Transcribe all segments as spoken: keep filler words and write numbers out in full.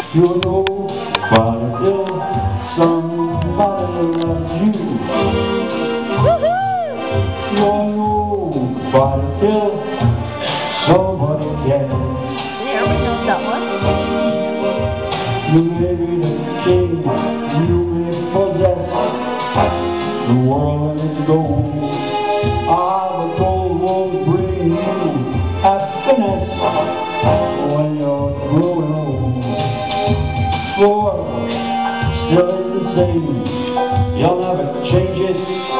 You know what it is, somebody loves you. You know what it is, somebody cares. Yeah, we know that one. You may be the king, you may possess the world and its gold. Ah, but gold won't bring you happiness when you're growing old. For still is the same, you'll never change it.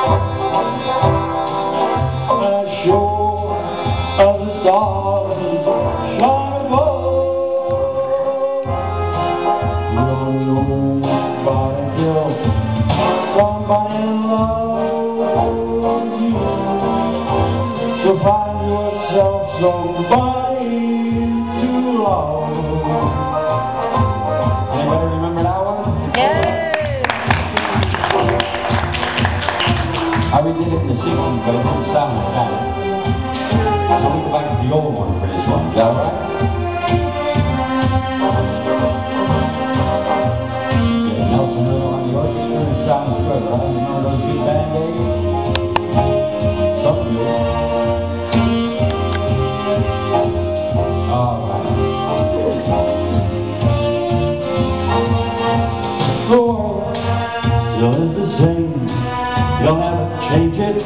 As sure as the stars shine above, you'll know by till somebody loves you. So find yourself somebody to love. Anybody remember that one? Yes. I redid it in the sixties, but it didn't sound like that. So we go back to the old one for this one. Is that all right? Yeah, Nelson Riddle on the orchestra. It sounds good, right? Remember those big band days? Something good. All right. The world still is the same. You'll never change it.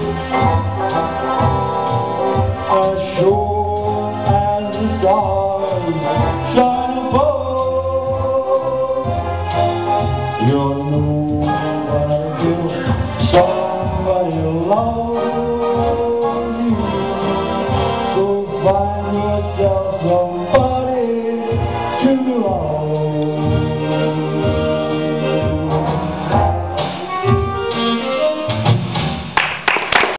As sure as the stars shine above, you'll know what it is, somebody loves you. So find yourself somebody to love.